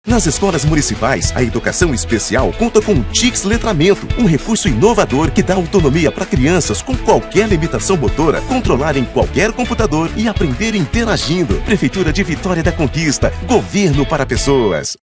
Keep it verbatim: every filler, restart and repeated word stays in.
Nas escolas municipais, a educação especial conta com o Tix Letramento, um recurso inovador que dá autonomia para crianças com qualquer limitação motora controlarem qualquer computador e aprender interagindo. Prefeitura de Vitória da Conquista, governo para pessoas.